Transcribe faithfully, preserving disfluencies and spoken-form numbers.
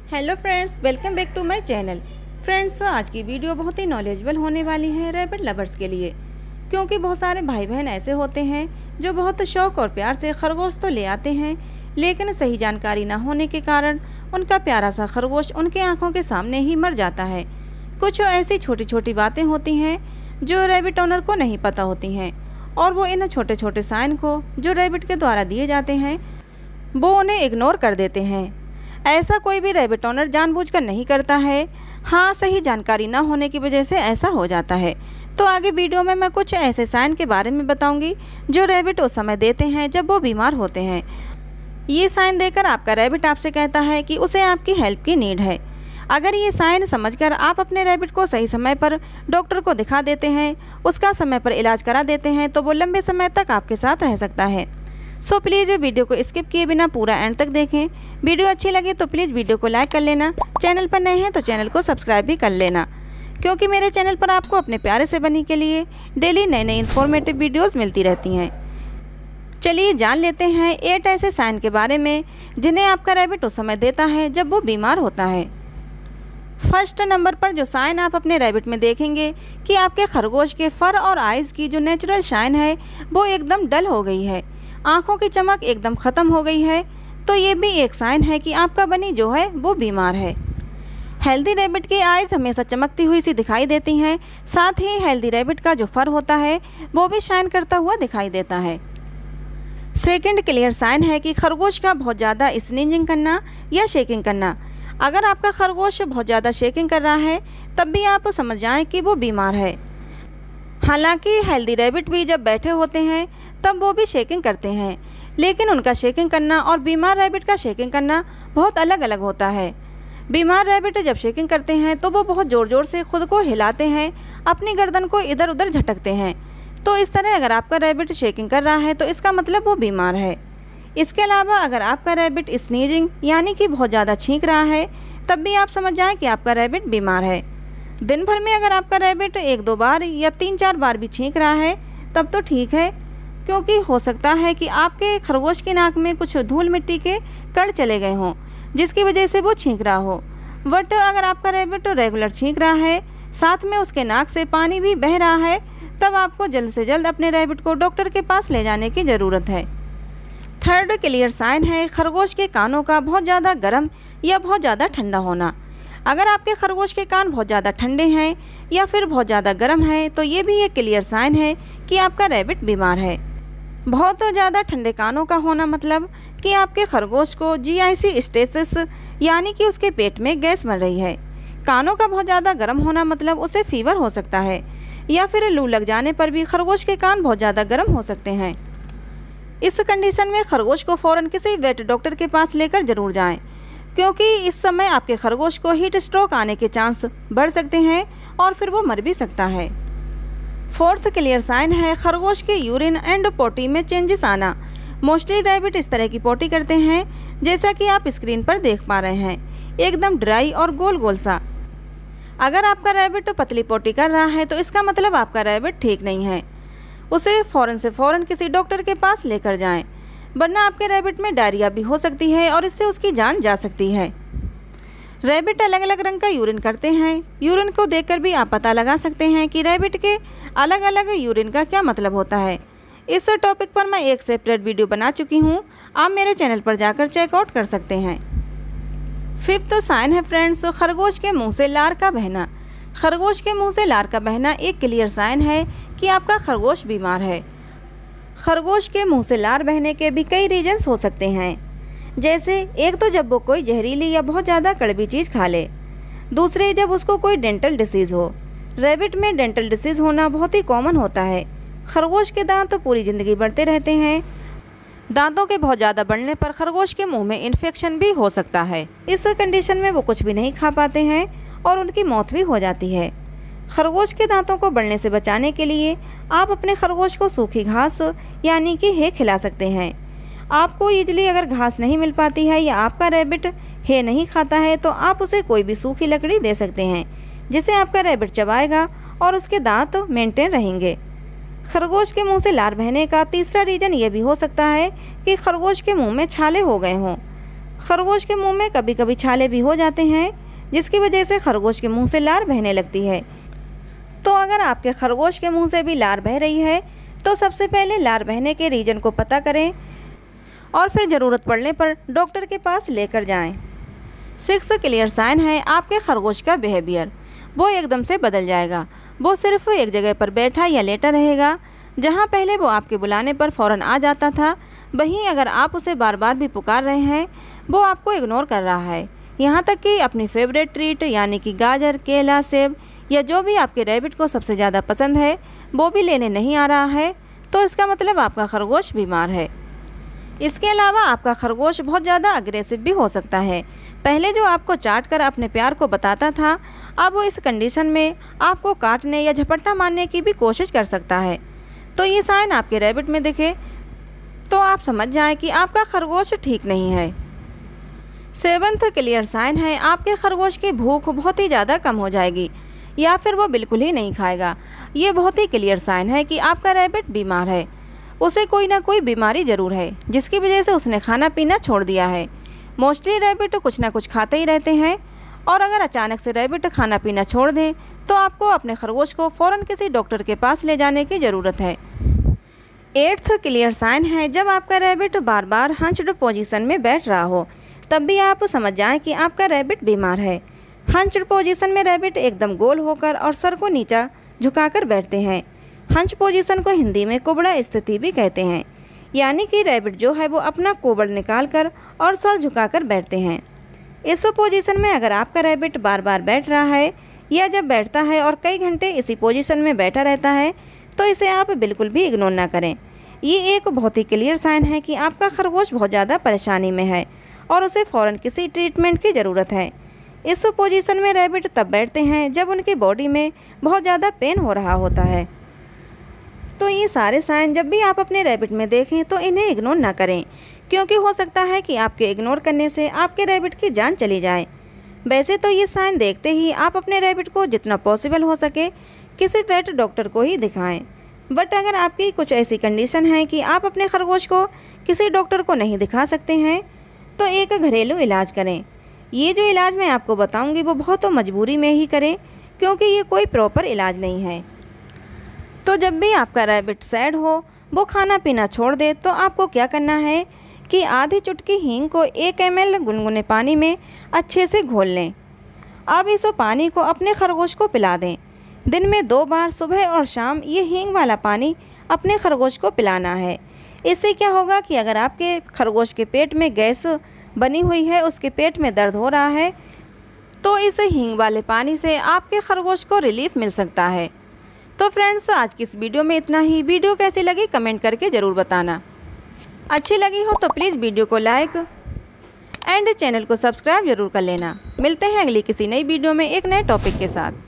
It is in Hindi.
Hello friends, welcome back to my channel. Friends, आज की वीडियो बहुत ही नॉलेजेबल होने वाली है रैबिट लवर्स के लिए, क्योंकि बहुत सारे भाई बहन ऐसे होते हैं जो बहुत शौक और प्यार से खरगोश तो ले आते हैं, लेकिन सही जानकारी ना होने के कारण उनका प्यारा सा खरगोश उनके आंखों के सामने ही मर जाता है। कुछ ऐसी छोटी छोटी बातें होती हैं जो रैबिट ओनर को नहीं पता होती हैं, और वो इन छोटे छोटे साइन को जो रैबिट के द्वारा दिए जाते हैं वो उन्हें इग्नोर कर देते हैं। ऐसा कोई भी रैबिट ओनर जानबूझकर नहीं करता है। हाँ, सही जानकारी ना होने की वजह से ऐसा हो जाता है। तो आगे वीडियो में मैं कुछ ऐसे साइन के बारे में बताऊंगी जो रैबिट उस समय देते हैं जब वो बीमार होते हैं। ये साइन देकर आपका रैबिट आपसे कहता है कि उसे आपकी हेल्प की नीड है। अगर ये साइन समझकर आप अपने रैबिट को सही समय पर डॉक्टर को दिखा देते हैं, उसका समय पर इलाज करा देते हैं, तो वो लंबे समय तक आपके साथ रह सकता है। सो प्लीज़ वीडियो को स्किप किए बिना पूरा एंड तक देखें। वीडियो अच्छी लगे तो प्लीज़ वीडियो को लाइक कर लेना। चैनल पर नए हैं तो चैनल को सब्सक्राइब भी कर लेना, क्योंकि मेरे चैनल पर आपको अपने प्यारे से बनी के लिए डेली नए नए इन्फॉर्मेटिव वीडियोस मिलती रहती हैं। चलिए जान लेते हैं एट ऐसे साइन के बारे में जिन्हें आपका रैबिट उस समय देता है जब वो बीमार होता है। फर्स्ट नंबर पर जो साइन आप अपने रैबिट में देखेंगे कि आपके खरगोश के फर और आइज़ की जो नेचुरल शाइन है वो एकदम डल हो गई है, आँखों की चमक एकदम ख़त्म हो गई है, तो ये भी एक साइन है कि आपका बनी जो है वो बीमार है। हेल्दी रैबिट की आइज़ हमेशा चमकती हुई सी दिखाई देती हैं, साथ ही हेल्दी रैबिट का जो फर होता है वो भी शाइन करता हुआ दिखाई देता है। सेकंड क्लियर साइन है कि खरगोश का बहुत ज़्यादा स्नीजिंग करना या शेकिंग करना। अगर आपका खरगोश बहुत ज़्यादा शेकिंग कर रहा है तब भी आप समझ जाएं कि वो बीमार है। हालांकि हेल्दी रैबिट भी जब बैठे होते हैं तब वो भी शेकिंग करते हैं, लेकिन उनका शेकिंग करना और बीमार रैबिट का शेकिंग करना बहुत अलग अलग होता है। बीमार रैबिट जब शेकिंग करते हैं तो वो बहुत ज़ोर ज़ोर से खुद को हिलाते हैं, अपनी गर्दन को इधर उधर झटकते हैं। तो इस तरह अगर आपका रैबिट शेकिंग कर रहा है तो इसका मतलब वो बीमार है। इसके अलावा अगर आपका रैबिट स्नीजिंग यानी कि बहुत ज़्यादा छींक रहा है तब भी आप समझ जाएं कि आपका रैबिट बीमार है। दिन भर में अगर आपका रैबिट एक दो बार या तीन चार बार भी छींक रहा है तब तो ठीक है, क्योंकि हो सकता है कि आपके खरगोश की नाक में कुछ धूल मिट्टी के कण चले गए हों जिसकी वजह से वो छींक रहा हो। बट अगर आपका रैबिट रेगुलर छींक रहा है, साथ में उसके नाक से पानी भी बह रहा है, तब आपको जल्द से जल्द अपने रैबिट को डॉक्टर के पास ले जाने की ज़रूरत है। थर्ड क्लियर साइन है खरगोश के कानों का बहुत ज़्यादा गर्म या बहुत ज़्यादा ठंडा होना। अगर आपके खरगोश के कान बहुत ज़्यादा ठंडे हैं या फिर बहुत ज़्यादा गर्म है तो ये भी एक क्लियर साइन है कि आपका रैबिट बीमार है। बहुत ज़्यादा ठंडे कानों का होना मतलब कि आपके खरगोश को जी आई सी स्टेसिस यानी कि उसके पेट में गैस बन रही है। कानों का बहुत ज़्यादा गर्म होना मतलब उसे फीवर हो सकता है, या फिर लू लग जाने पर भी खरगोश के कान बहुत ज़्यादा गर्म हो सकते हैं। इस कंडीशन में खरगोश को फ़ौरन किसी वेट डॉक्टर के पास लेकर ज़रूर जाएं, क्योंकि इस समय आपके खरगोश को हीट स्ट्रोक आने के चांस बढ़ सकते हैं और फिर वो मर भी सकता है। फोर्थ क्लियर साइन है खरगोश के यूरिन एंड पोटी में चेंजेस आना। मोस्टली रैबिट इस तरह की पोटी करते हैं जैसा कि आप स्क्रीन पर देख पा रहे हैं, एकदम ड्राई और गोल गोल सा। अगर आपका रैबिट पतली पोटी कर रहा है तो इसका मतलब आपका रैबिट ठीक नहीं है। उसे फ़ौरन से फ़ौरन किसी डॉक्टर के पास लेकर जाएं, वरना आपके रैबिट में डायरिया भी हो सकती है और इससे उसकी जान जा सकती है। रैबिट अलग अलग रंग का यूरिन करते हैं। यूरिन को देखकर भी आप पता लगा सकते हैं कि रैबिट के अलग अलग यूरिन का क्या मतलब होता है। इस टॉपिक पर मैं एक सेपरेट वीडियो बना चुकी हूँ, आप मेरे चैनल पर जाकर चेकआउट कर सकते हैं। फिफ्थ साइन है फ्रेंड्स खरगोश के मुँह से लार का बहना। खरगोश के मुँह से लार का बहना एक क्लियर साइन है कि आपका खरगोश बीमार है। खरगोश के मुंह से लार बहने के भी कई रीजन्स हो सकते हैं, जैसे एक तो जब वो कोई जहरीली या बहुत ज़्यादा कड़वी चीज़ खा ले, दूसरे जब उसको कोई डेंटल डिसीज़ हो। रैबिट में डेंटल डिसीज़ होना बहुत ही कॉमन होता है। खरगोश के दांत तो पूरी ज़िंदगी बढ़ते रहते हैं। दांतों के बहुत ज़्यादा बढ़ने पर खरगोश के मुंह में इन्फेक्शन भी हो सकता है। इस कंडीशन में वो कुछ भी नहीं खा पाते हैं और उनकी मौत भी हो जाती है। खरगोश के दांतों को बढ़ने से बचाने के लिए आप अपने खरगोश को सूखी घास यानी कि हे खिला सकते हैं। आपको ईजिली अगर घास नहीं मिल पाती है या आपका रैबिट हे नहीं खाता है तो आप उसे कोई भी सूखी लकड़ी दे सकते हैं, जिसे आपका रैबिट चबाएगा और उसके दांत मेंटेन रहेंगे। खरगोश के मुंह से लार बहने का तीसरा रीज़न ये भी हो सकता है कि खरगोश के मुंह में छाले हो गए हों। खरगोश के मुंह में कभी कभी छाले भी हो जाते हैं, जिसकी वजह से खरगोश के मुंह से लार बहने लगती है। तो अगर आपके खरगोश के मुंह से भी लार बह रही है तो सबसे पहले लार बहने के रीजन को पता करें और फिर ज़रूरत पड़ने पर डॉक्टर के पास लेकर जाएं। सिक्स क्लियर साइन है आपके खरगोश का बिहेवियर। वो एकदम से बदल जाएगा। वो सिर्फ एक जगह पर बैठा या लेटा रहेगा। जहाँ पहले वो आपके बुलाने पर फ़ौरन आ जाता था, वहीं अगर आप उसे बार बार भी पुकार रहे हैं, वो आपको इग्नोर कर रहा है। यहाँ तक कि अपनी फेवरेट ट्रीट यानी कि गाजर, केला, सेब या जो भी आपके रैबिट को सबसे ज़्यादा पसंद है वो भी लेने नहीं आ रहा है, तो इसका मतलब आपका खरगोश बीमार है। इसके अलावा आपका खरगोश बहुत ज़्यादा अग्रेसिव भी हो सकता है। पहले जो आपको चाट कर अपने प्यार को बताता था, अब वो इस कंडीशन में आपको काटने या झपट्टा मारने की भी कोशिश कर सकता है। तो ये साइन आपके रैबिट में दिखे तो आप समझ जाएं कि आपका खरगोश ठीक नहीं है। सेवंथ क्लियर साइन है आपके खरगोश की भूख बहुत ही ज़्यादा कम हो जाएगी या फिर वो बिल्कुल ही नहीं खाएगा। ये बहुत ही क्लियर साइन है कि आपका रैबिट बीमार है। उसे कोई ना कोई बीमारी ज़रूर है जिसकी वजह से उसने खाना पीना छोड़ दिया है। मोस्टली रैबिट कुछ ना कुछ खाते ही रहते हैं और अगर अचानक से रैबिट खाना पीना छोड़ दें तो आपको अपने खरगोश को फ़ौरन किसी डॉक्टर के पास ले जाने की ज़रूरत है। एट्थ क्लियर साइन है जब आपका रैबिट बार बार हंच्ड पोजीशन में बैठ रहा हो, तब भी आप समझ जाएं कि आपका रैबिट बीमार है। हंच्ड पोजीशन में रैबिट एकदम गोल होकर और सर को नीचा झुकाकर बैठते हैं। हंच पोजीशन को हिंदी में कुबड़ा स्थिति भी कहते हैं, यानी कि रैबिट जो है वो अपना कोबड़ निकाल कर और सर झुकाकर बैठते हैं। इस पोजीशन में अगर आपका रैबिट बार बार बैठ रहा है या जब बैठता है और कई घंटे इसी पोजीशन में बैठा रहता है तो इसे आप बिल्कुल भी इग्नोर ना करें। ये एक बहुत ही क्लियर साइन है कि आपका खरगोश बहुत ज़्यादा परेशानी में है और उसे फ़ौरन किसी ट्रीटमेंट की ज़रूरत है। इस पोजीशन में रैबिट तब बैठते हैं जब उनकी बॉडी में बहुत ज़्यादा पेन हो रहा होता है। तो ये सारे साइन जब भी आप अपने रैबिट में देखें तो इन्हें इग्नोर ना करें, क्योंकि हो सकता है कि आपके इग्नोर करने से आपके रैबिट की जान चली जाए। वैसे तो ये साइन देखते ही आप अपने रैबिट को जितना पॉसिबल हो सके किसी पेट डॉक्टर को ही दिखाएं। बट अगर आपकी कुछ ऐसी कंडीशन है कि आप अपने खरगोश को किसी डॉक्टर को नहीं दिखा सकते हैं तो एक घरेलू इलाज करें। ये जो इलाज मैं आपको बताऊंगी वो बहुत तो मजबूरी में ही करें, क्योंकि ये कोई प्रॉपर इलाज नहीं है। तो जब भी आपका रैबिट सैड हो, वो खाना पीना छोड़ दे, तो आपको क्या करना है कि आधी चुटकी हींग को एक एम एल गुनगुने पानी में अच्छे से घोल लें। अब इस पानी को अपने खरगोश को पिला दें। दिन में दो बार सुबह और शाम ये हींग वाला पानी अपने खरगोश को पिलाना है। इससे क्या होगा कि अगर आपके खरगोश के पेट में गैस बनी हुई है, उसके पेट में दर्द हो रहा है, तो इस हींग वाले पानी से आपके खरगोश को रिलीफ मिल सकता है। तो फ्रेंड्स, आज की इस वीडियो में इतना ही। वीडियो कैसी लगी कमेंट करके ज़रूर बताना। अच्छी लगी हो तो प्लीज़ वीडियो को लाइक एंड चैनल को सब्सक्राइब जरूर कर लेना। मिलते हैं अगली किसी नई वीडियो में एक नए टॉपिक के साथ।